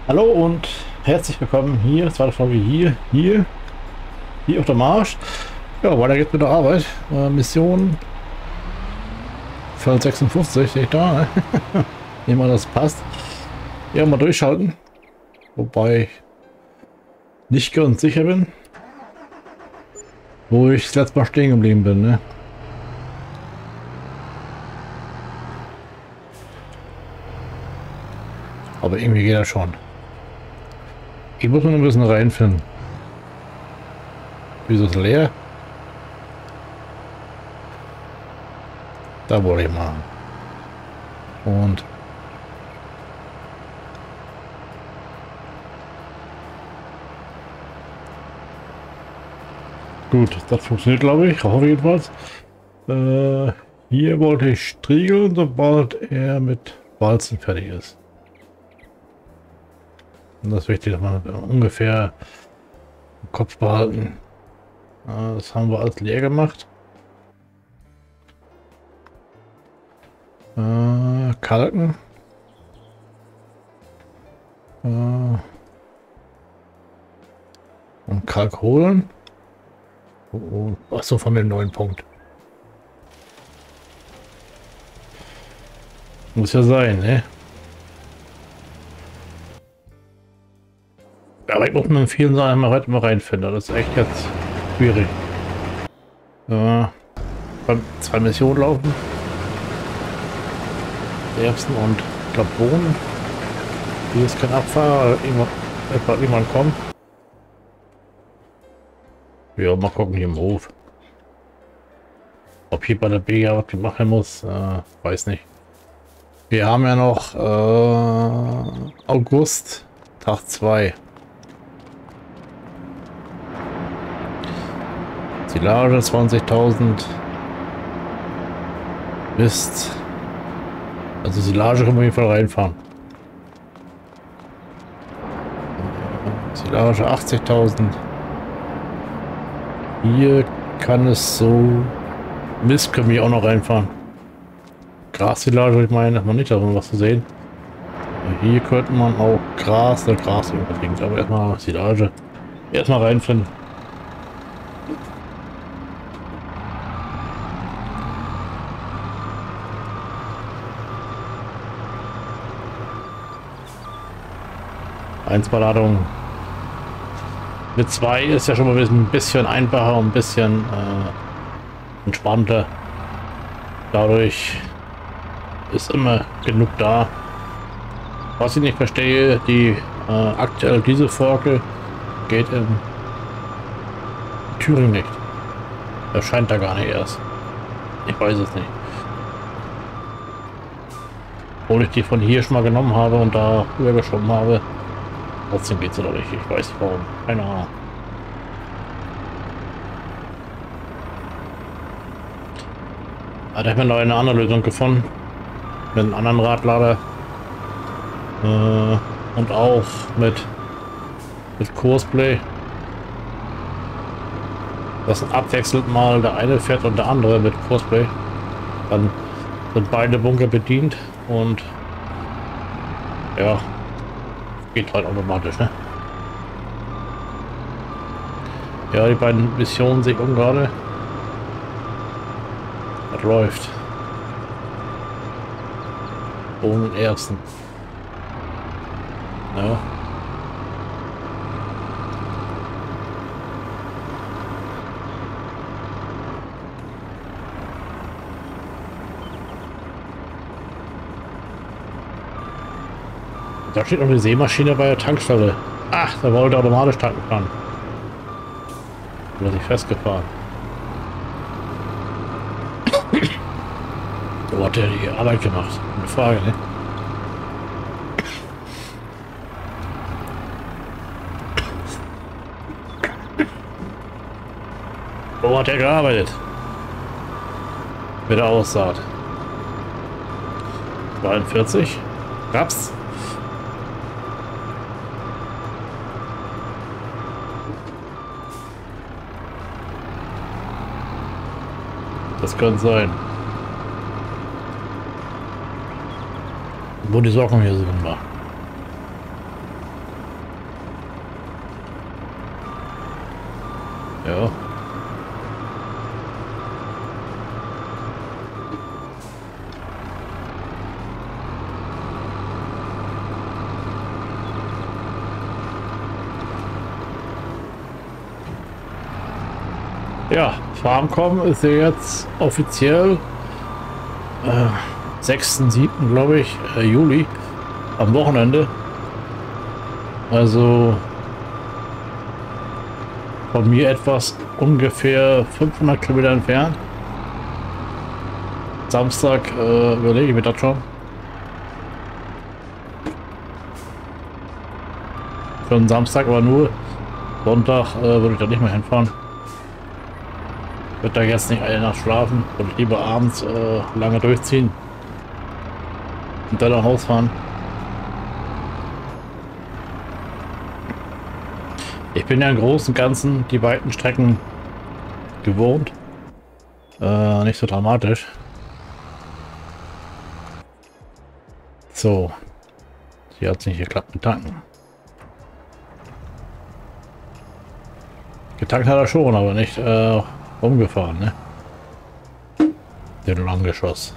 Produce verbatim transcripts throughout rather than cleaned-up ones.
Hallo und herzlich willkommen hier, zweite Folge hier, hier, hier auf der Marsch. Ja, weiter geht's mit der Arbeit. Äh, Mission Feld sechsundfünfzig, sehe ich da, ne? Nehmen wir, das passt. Ja, mal durchschalten. Wobei ich nicht ganz sicher bin, wo ich das letzte Mal stehen geblieben bin, ne? Aber irgendwie geht das schon. Ich muss nur ein bisschen reinfinden. Wieso ist es leer? Da wollte ich mal. Und gut, das funktioniert, glaube ich. Hoffe jedenfalls. Äh, hier wollte ich striegeln, sobald er mit Walzen fertig ist. Und das ist wichtig, dass man ungefähr im Kopf behalten. Äh, das haben wir alles leer gemacht. Äh, Kalken. Äh, und Kalk holen. Oh, oh. Achso, von dem neuen Punkt. Muss ja sein, ne? Aber ich muss mit vielen Sachen mal heute mal reinfinden. Das ist echt jetzt schwierig. Ja, beim zwei Missionen laufen. Erbsen und ich glaube Bohnen. Hier ist kein Abfahrer, irgendwann, irgendwann kommt. Ja, mal gucken hier im Hof. Ob hier bei der B was machen muss, äh, weiß nicht. Wir haben ja noch äh, August, Tag zwei. Silage zwanzigtausend. Mist. Also Silage können wir auf jeden Fall reinfahren. Silage achtzigtausend. Hier kann es so... Mist können wir auch noch reinfahren. Gras-Silage, ich meine, hat man nicht davon was zu sehen. Hier könnte man auch Gras, oder Gras unbedingt, aber erstmal Silage. Erstmal reinfinden. Eins Ladung. Mit zwei ist ja schon mal ein bisschen einfacher und ein bisschen äh, entspannter. Dadurch ist immer genug da. Was ich nicht verstehe, die äh, aktuell diese Forke geht in Thüringen nicht. Erscheint da gar nicht erst. Ich weiß es nicht. Obwohl ich die von hier schon mal genommen habe und da rübergeschoben habe. Trotzdem geht es doch nicht. Ich weiß nicht warum. Keine Ahnung. Da habe ich mir noch eine andere Lösung gefunden. Mit einem anderen Radlader. Äh, und auch mit, mit Kursplay. Das abwechselt mal der eine fährt und der andere mit Kursplay. Dann sind beide Bunker bedient und ja. Geht halt automatisch, ne? Ja, die beiden Missionen sich um gerade. Das läuft. Ohne den ersten. Ja. Da steht noch eine Seemaschine bei der Tankstelle. Ach, da wollte automatisch tanken fahren. Oder sich festgefahren. So hat er die Arbeit gemacht. Eine Frage, ne? Wo hat er gearbeitet? Mit der Aussaat. zweiundvierzig. Raps. Das könnte sein. Wo die Socken hier sind. Ja. Ja, Farmcom ist ja jetzt offiziell äh, sechsten siebten glaube ich, äh, Juli, am Wochenende. Also von mir etwas ungefähr fünfhundert Kilometer entfernt. Samstag äh, überlege ich mir das schon. Für einen Samstag, aber nur Sonntag äh, würde ich da nicht mehr hinfahren. Wird da jetzt nicht eine Nacht schlafen und lieber abends äh, lange durchziehen und dann nach Hause fahren. Ich bin ja im Großen und Ganzen die weiten Strecken gewohnt. Äh, nicht so dramatisch. So. Hier hat es nicht geklappt mit Tanken. Getankt hat er schon, aber nicht äh, umgefahren, ne? Den Langgeschoss.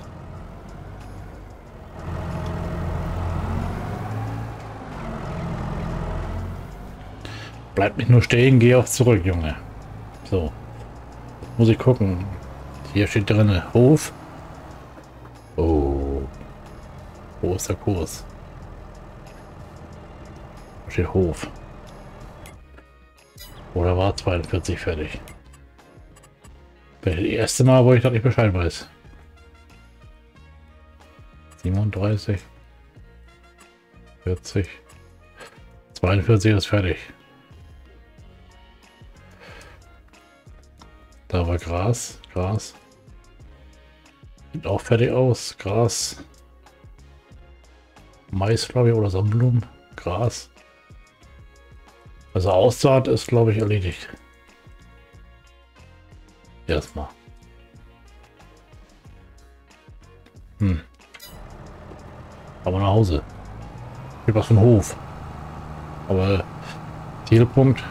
Bleibt nicht nur stehen, geh auch zurück, Junge. So. Muss ich gucken. Hier steht drin Hof. Oh. Wo ist der Kurs? Da steht Hof. Oder war zweiundvierzig fertig? Das erste Mal, wo ich das nicht Bescheid weiß. siebenunddreißig. vierzig. zweiundvierzig ist fertig. Da war Gras. Gras. Sieht auch fertig aus. Gras. Mais, glaube ich, oder Sonnenblumen. Gras. Also Aussaat ist, glaube ich, erledigt. Erstmal. Hm. Aber nach Hause. Hier was für ein Hof. Aber Zielpunkt.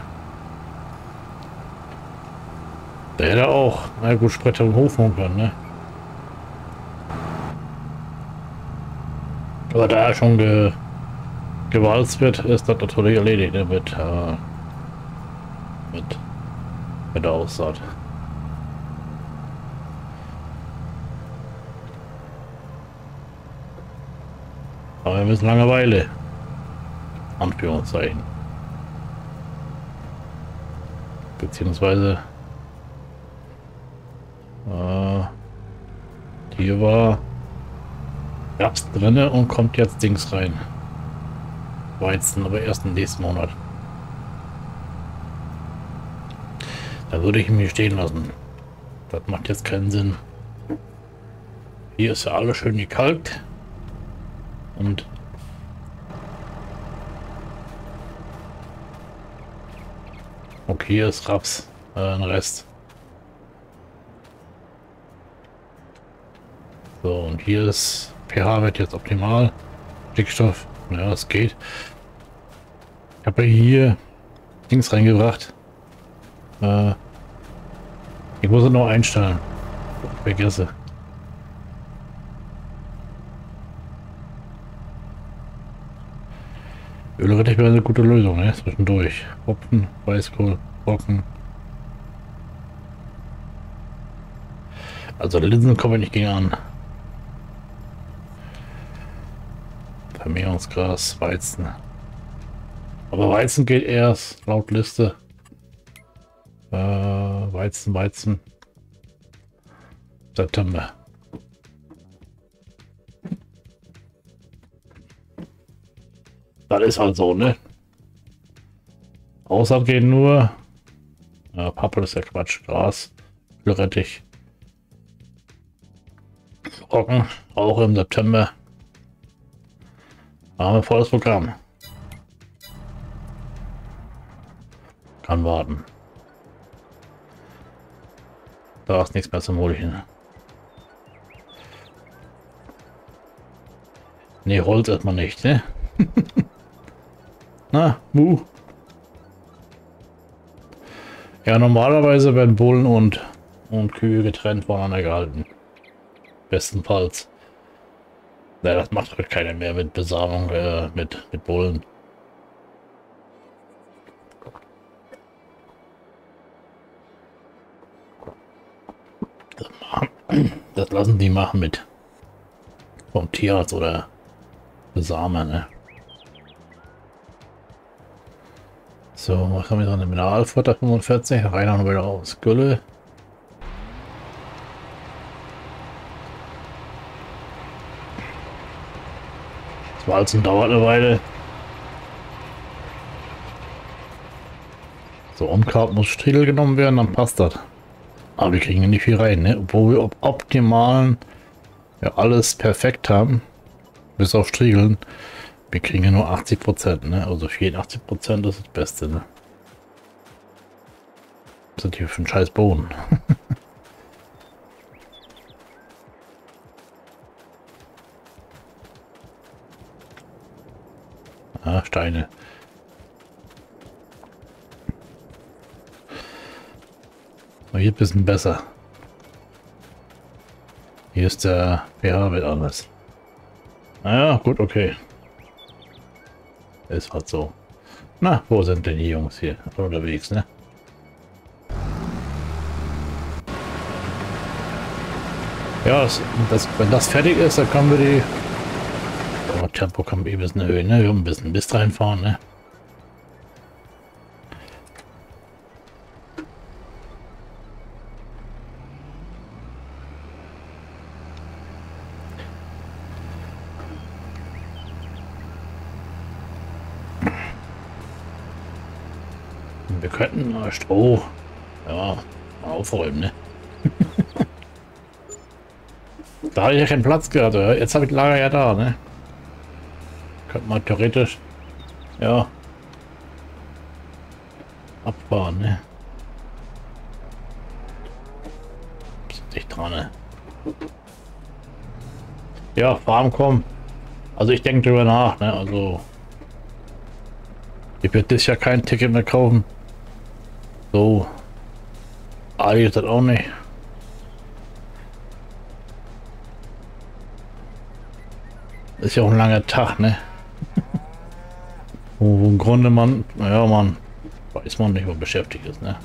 Der hätte auch, na gut, Sprecher im Hof machen können, ne? Aber da er schon ge gewalzt wird, ist das natürlich erledigt, ne? Mit, äh, mit, mit der Aussaat. Aber wir müssen Langeweile. Anführungszeichen. Beziehungsweise äh, hier war Herbst drinne und kommt jetzt Dings rein. Weizen, aber erst im nächsten Monat. Da würde ich mich stehen lassen. Das macht jetzt keinen Sinn. Hier ist ja alles schön gekalkt. Und okay, hier ist Raps, äh, ein Rest. So, und hier ist pH-Wert jetzt optimal. Stickstoff, ja, es geht. Ich habe hier Dings reingebracht. Äh, ich muss es noch einstellen. Vergesse. Ölrettich wäre eine gute Lösung, ne? Zwischendurch. Hopfen, Weißkohl, Brocken. Also Linsen kommen wir nicht gegen an. Vermehrungsgras, Weizen. Aber Weizen geht erst laut Liste. Äh, Weizen, Weizen. September. Das ist halt so, ne? Aussaat geht nur. Ja, Pappel ist ja Quatsch. Gras, Ölrettich. Brocken, auch im September. Da haben wir volles Programm. Kann warten. Da ist nichts mehr zum Holen. Ne, Holz erstmal nicht, ne? Na, Mu. Ja, normalerweise werden Bullen und, und Kühe getrennt voneinander gehalten. Bestenfalls. Ja, das macht halt keiner mehr mit Besamung, äh, mit, mit Bullen. Das, machen, das lassen die machen mit vom Tierarzt oder Besamer, ne? So, was haben wir dran? Mineralfutter fünfundvierzig, rein und wieder aus. Gülle. Das Walzen dauert eine Weile. So, Umkraut muss Striegel genommen werden, dann passt das. Aber wir kriegen ja nicht viel rein, ne? Obwohl wir op optimalen ja alles perfekt haben. Bis auf Striegeln. Wir kriegen ja nur achtzig Prozent, ne? Also vierundachtzig Prozent ist das Beste, ne? Was ist das hier für ein scheiß Boden? Ah, Steine. Aber hier ein bisschen besser. Hier ist der pH-Wert anders. Naja, gut, okay. Ist halt so. Na, wo sind denn die Jungs hier unterwegs, ne? Ja, das, das, wenn das fertig ist, dann können wir die... Oh, Tempo kann wir ein bisschen erhöhen, ne? Wir haben ein bisschen Mist reinfahren, ne? Wir könnten äh, Stroh, ja, mal aufräumen, ne? Da habe ich ja keinen Platz gehabt, oder? Jetzt habe ich Lager ja da, ne? Könnte man theoretisch, ja, abfahren, ne? Ist dicht dran, ne? Ja, Farm kommen. Also ich denke drüber nach, ne? Also ich werde das ja kein Ticket mehr kaufen. So, Ali ist das auch nicht. Ist ja auch ein langer Tag, ne? Wo im Grunde man, naja, man weiß man nicht, wo beschäftigt ist, ne?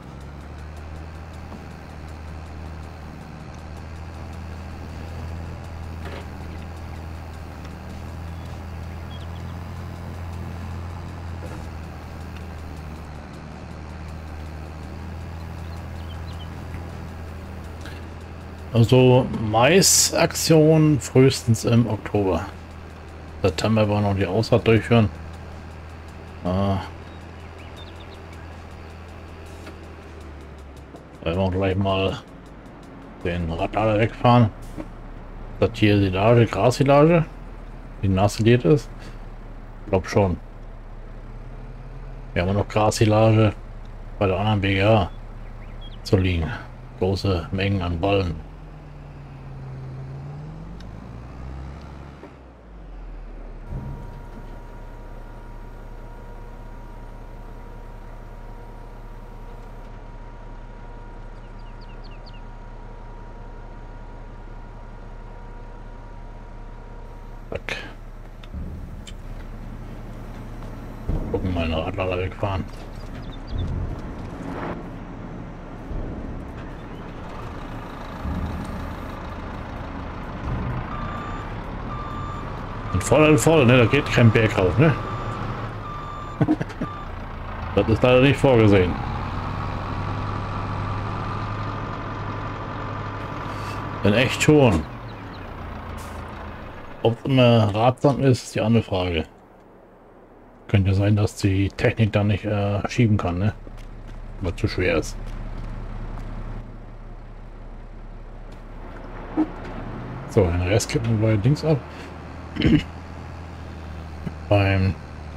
Also Mais-Aktion frühestens im Oktober. September wollen wir noch die Aussaat durchführen. Ah. Werden wir gleich mal den Radlader wegfahren. Das hier Silage, Grassilage, die nachsiliert ist. Ich glaube schon. Wir haben noch Grassilage bei der anderen B G A zu liegen. Große Mengen an Ballen. Gucken, mal eine Radlader wegfahren. Und voll und voll, ne? Da geht kein Berg rauf, ne? Das ist leider nicht vorgesehen. Denn echt schon. Ob es immer ratsam ist, ist die andere Frage. Könnte sein, dass die Technik dann nicht äh, schieben kann, ne? Weil zu schwer ist. So, den Rest kippen wir bei Dings ab. Beim...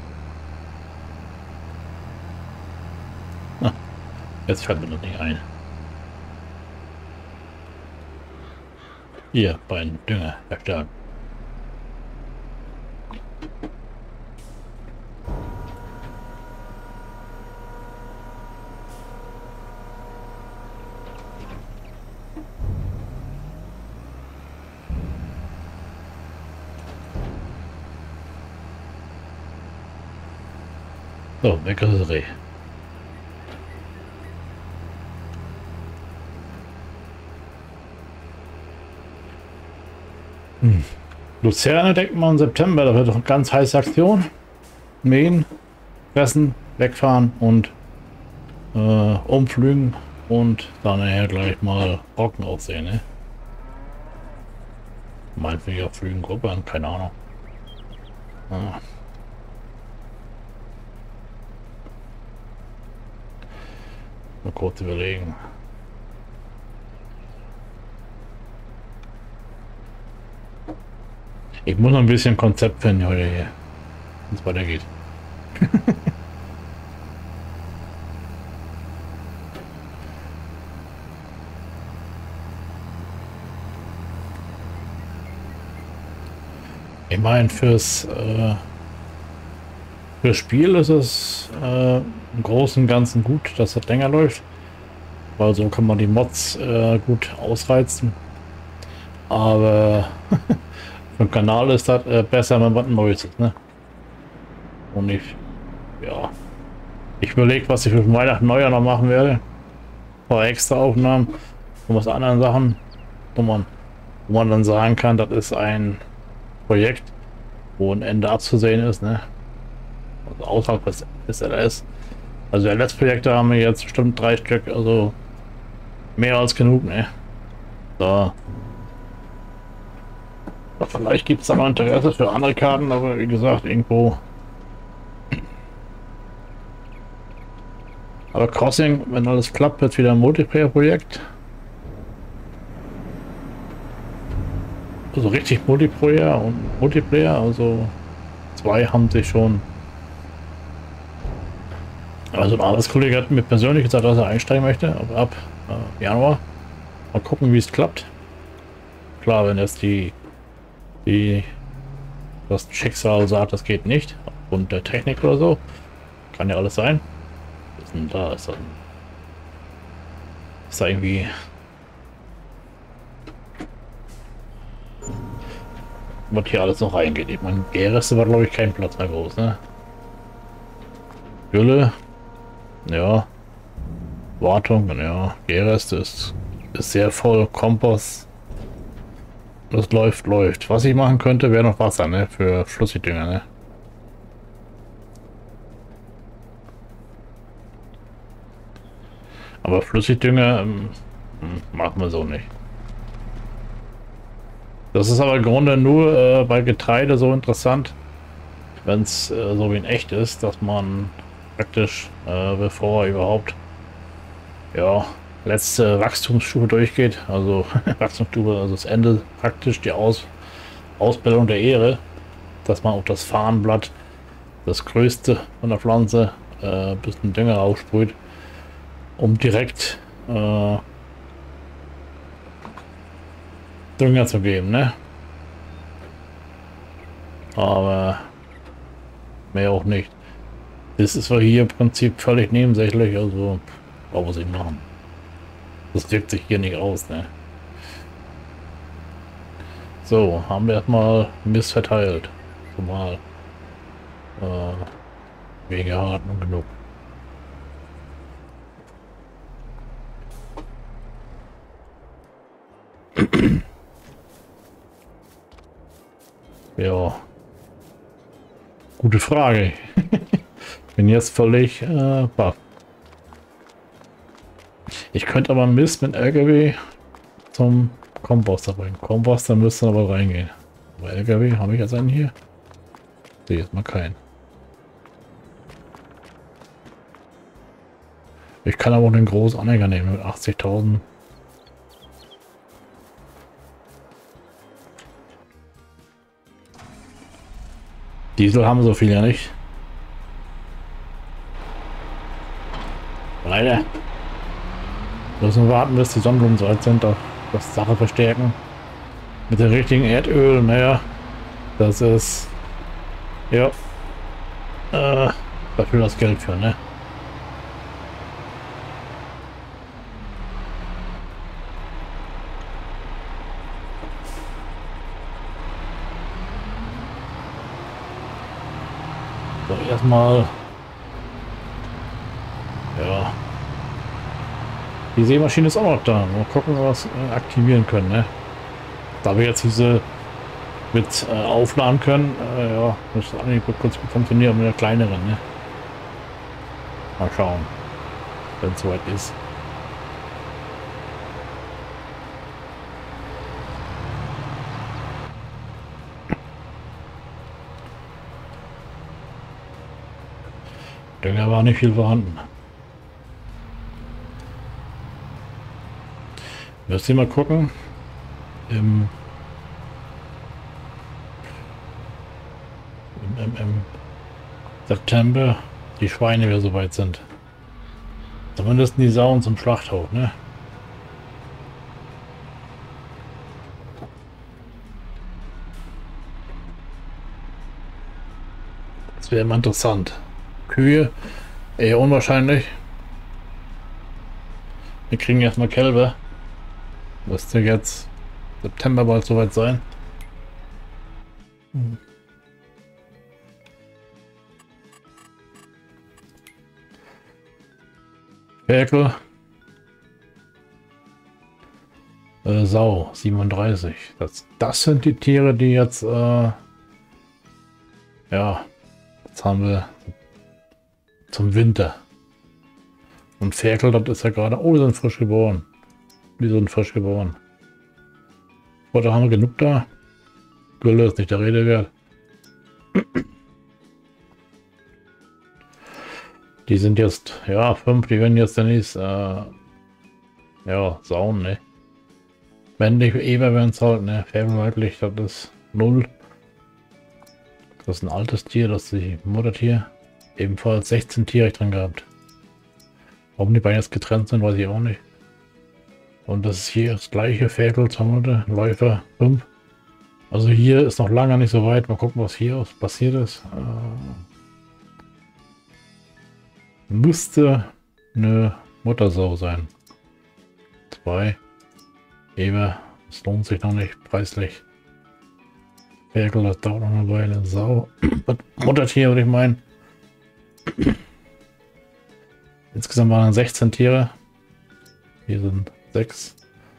Na, jetzt fällt mir noch nicht ein. Hier, beim Dünger erstellen. So, weg ist das Reh. Hm. Luzerne denkt man im September, da wird doch eine ganz heiße Aktion. Mähen, fressen, wegfahren und äh, umflügen und dann nachher gleich mal trocken aussehen, ne? Meinetwegen auch Flügengruppe, keine Ahnung. Ah. Mal kurz überlegen. Ich muss noch ein bisschen Konzept finden heute hier, wenn es weitergeht. Ich meine, fürs, äh, fürs Spiel ist es äh, im Großen und Ganzen gut, dass das länger läuft, weil so kann man die Mods äh, gut ausreizen. Aber für den Kanal ist das äh, besser, wenn was Neues ist, ne? Und ich, ja, ich überlege, was ich für Weihnachten Neujahr noch machen werde. Ein paar extra Aufnahmen und was anderen Sachen, wo man, wo man dann sagen kann, das ist ein Projekt, wo ein Ende abzusehen ist, ne? Also außerhalb des, des L S. Also L S-Projekte haben wir jetzt bestimmt drei Stück, also mehr als genug, ne? Da. Vielleicht gibt es da noch Interesse für andere Karten, aber wie gesagt, irgendwo. Aber Crossing, wenn alles klappt, wird wieder ein Multiplayer-Projekt. Also richtig Multiplayer und Multiplayer, also zwei haben sich schon. Also ein Arbeitskollege hat mir persönlich gesagt, dass er einsteigen möchte, aber ab äh, Januar. Mal gucken, wie es klappt. Klar, wenn jetzt die, die das Schicksal sagt, das geht nicht, aufgrund der Technik oder so, kann ja alles sein. Was ist denn da? Ist, das, ist da irgendwie was hier alles noch reingeht. Ich meine, Gereste war glaube ich kein Platz mehr groß, ne? Gülle, ja. Wartung, ja. Gereste ist, ist sehr voll. Kompost. Das läuft, läuft. Was ich machen könnte, wäre noch Wasser, ne? Für Flüssigdünger, ne? Aber Flüssigdünger ähm, machen wir so nicht. Das ist aber im Grunde nur äh, bei Getreide so interessant, wenn es äh, so wie in echt ist, dass man praktisch, äh, bevor überhaupt ja letzte Wachstumsstufe durchgeht, also Wachstumsstufe, also das Ende praktisch die Aus Ausbildung der Ähre, dass man auf das Farnblatt, das größte von der Pflanze, äh, ein bisschen Dünger raussprüht, um direkt äh, Dünger zu geben, ne? Aber mehr auch nicht. Das ist zwar hier im Prinzip völlig nebensächlich, also was muss ich machen? Das wirkt sich hier nicht aus, ne? So, haben wir erstmal Mist verteilt. Zumal äh, wegen harten genug. Ja, gute Frage. Bin jetzt völlig äh, baff. Ich könnte aber Mist mit L K W zum Komposter bringen. Komposter müsste aber reingehen. Aber L K W habe ich jetzt einen hier? Sehe jetzt mal keinen. Ich kann aber auch den großen Anhänger nehmen mit achtzigtausend. Diesel haben so viel ja nicht. Leider. Müssen wir warten, bis die Sonnenblumen so alt sind, auf das Sache verstärken. Mit dem richtigen Erdöl, naja, das ist, ja, äh, dafür das Geld für, ne? So, erstmal Die Sämaschine ist auch noch da. Mal gucken, ob wir was äh, aktivieren können. Ne? Da wir jetzt diese mit äh, aufladen können, äh, ja, das hat eigentlich kurz gut funktioniert mit der kleineren. Ne? Mal schauen, wenn es soweit ist. Dünger war nicht viel vorhanden. Müsst ihr mal gucken. Im, im, im, im September die Schweine wieder so weit sind. Zumindest die Sauen zum Schlachthof, ne? Das wäre immer interessant. Kühe, eher unwahrscheinlich. Wir kriegen erstmal Kälber. Müsste jetzt September bald soweit sein. Hm. Ferkel. Äh, Sau, siebenunddreißig. Das, das sind die Tiere, die jetzt, äh, ja, jetzt haben wir zum Winter. Und Ferkel, das ist ja gerade, oh, die sind frisch geboren. Die sind frisch geboren. Oh, da haben wir genug da. Gülle ist nicht der Rede wert. Die sind jetzt, ja, fünf, die werden jetzt demnächst, äh, ja, Sauen, ne? Männlich, Eber werden es halt, ne? Ferkel weiblich, das ist null. Das ist ein altes Tier, das ist die Muttertier. Ebenfalls sechzehn Tiere drin gehabt. Warum die beiden jetzt getrennt sind, weiß ich auch nicht. Und das ist hier das gleiche Ferkel, zwei Monate, Läufer, fünf. Also hier ist noch lange nicht so weit. Mal gucken, was hier passiert ist. Äh, müsste eine Muttersau sein. Zwei. Eber, das lohnt sich noch nicht preislich. Ferkel, das dauert noch eine Weile. Sau. Muttertier würde ich meinen. Insgesamt waren dann sechzehn Tiere. Hier sind sechs.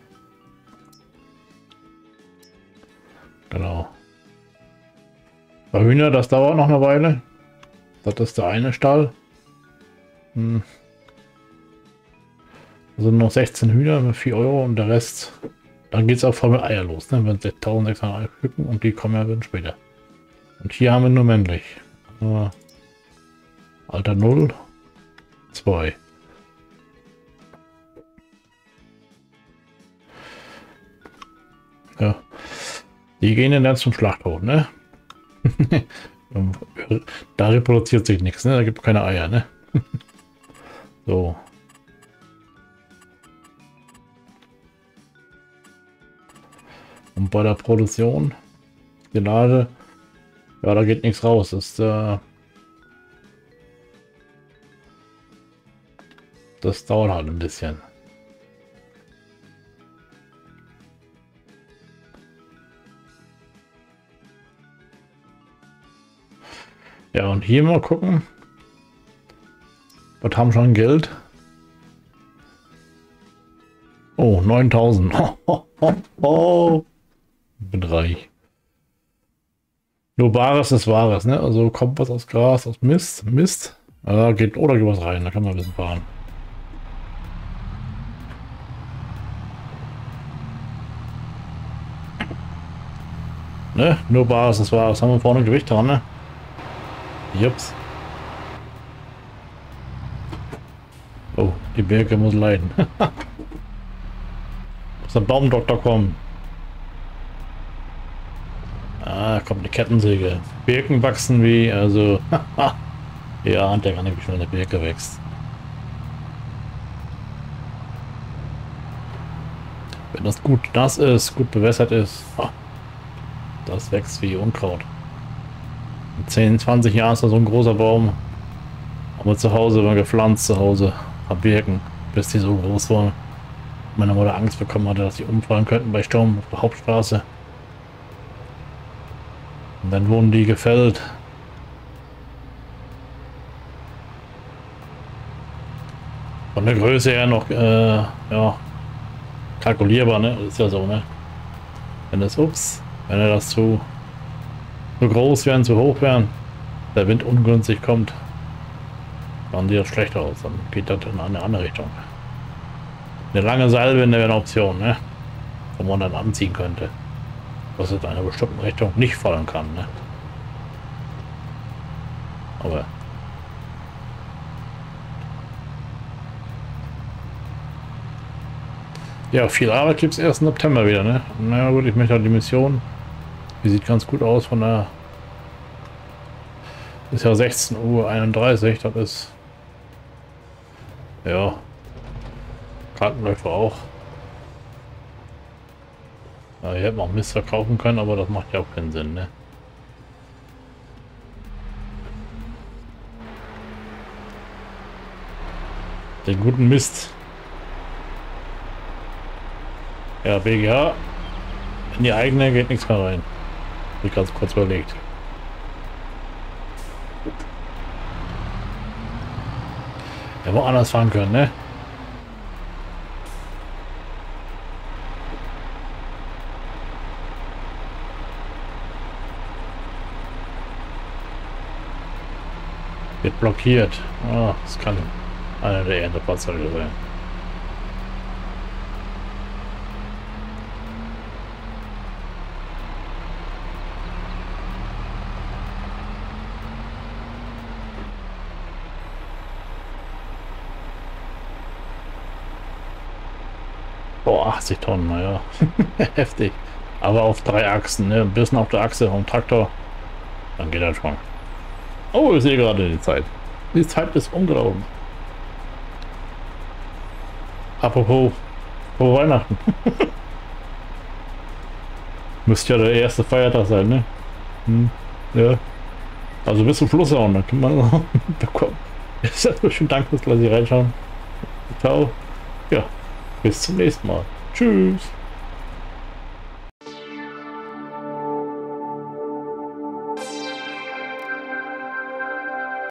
Genau. Bei Hühner, das dauert noch eine Weile. Das ist der eine Stall. Hm. Da sind noch sechzehn Hühner mit vier Euro und der Rest. Dann geht es auch voll mit Eier los. Ne? Wenn eintausendsechshundert Eier pflücken und die kommen ja dann später. Und hier haben wir nur männlich. Äh, Alter null. zwei. Ja. Die gehen dann zum Schlachthof, ne? Da reproduziert sich nichts, ne? Da gibt es keine Eier, ne? So. Und bei der Produktion, die Lade, ja, da geht nichts raus. Das ist, äh, das dauert halt ein bisschen. Ja, und hier mal gucken. Was haben schon Geld? Oh, neuntausend. Oh, oh, oh, oh. Bin reich. Nur Bares ist Wahres, ne? Also kommt was aus Gras, aus Mist, Mist. Ah, geht, oder geht was rein, da kann man ein bisschen fahren. Ne? Nur Bares ist Wahres. Haben wir vorne Gewicht dran, ne? Jups. Oh, die Birke muss leiden. Muss der Baumdoktor kommen. Ah, kommt die Kettensäge. Birken wachsen wie, also... ja, und der kann nicht, wie schnell eine Birke wächst. Wenn das gut nass ist, gut bewässert ist, das wächst wie Unkraut. In zehn, zwanzig Jahren ist da so ein großer Baum. Haben wir zu Hause mal gepflanzt, zu Hause. Hab Birken, bis die so groß waren. Meine Mutter Angst bekommen hatte, dass sie umfallen könnten bei Sturm auf der Hauptstraße. Und dann wurden die gefällt. von der Größe her noch äh, ja, kalkulierbar, ne? Ist ja so, ne? Wenn das, ups, wenn er das zu, zu groß wären, zu hoch wären, der Wind ungünstig kommt, dann sieht das schlechter aus, dann geht das in eine andere Richtung. Eine lange Seilwinde wäre eine Option, ne? Wo man dann anziehen könnte, was es in einer bestimmten Richtung nicht fallen kann, ne? Aber ja, viel Arbeit gibt es erst im September wieder, ne? Na gut, ich möchte halt die Mission. Die sieht ganz gut aus von der. Ist ja sechzehn Uhr einunddreißig, das ist. Ja. Kartenläufer auch. Ja, hier hätten wir auch Mist verkaufen können, aber das macht ja auch keinen Sinn, ne? Den guten Mist. Ja, B G H. In die eigene geht nichts mehr rein. Hab ich ganz kurz überlegt. Ja, woanders fahren können, ne? Wird blockiert. Ah, das kann einer der Ernteplazzeure sein. Boah, achtzig Tonnen, naja. Heftig. Aber auf drei Achsen, ne? Ein bisschen auf der Achse vom Traktor. Dann geht das schon. Oh, ich sehe gerade die Zeit. Die Zeit ist unglaublich. Apropos, vor Weihnachten. Müsste ja der erste Feiertag sein, ne? Hm, ja. Also bis zum Schluss auch, dann kann man noch bekommen. Ist das bestimmt danke, dass Sie reinschauen. Ciao. Ja, bis zum nächsten Mal. Tschüss.